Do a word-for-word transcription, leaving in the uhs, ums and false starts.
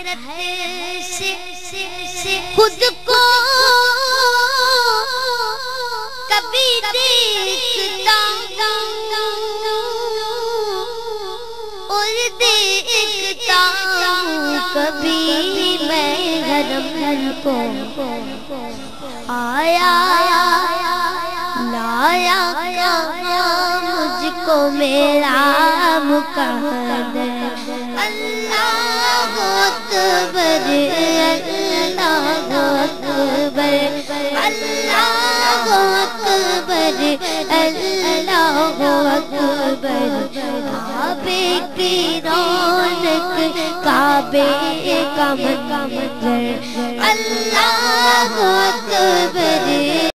से खुद को कभी देखता और देखता कभी मैं हरम को आया लाया मुझको मेरा मुकद्दर। अल्लाह अकबर अल्लाह अकबर अल्लाह अकबर अल्लाह अकबर। काबे की रौनक काबे का मंजर अल्लाह अकबर।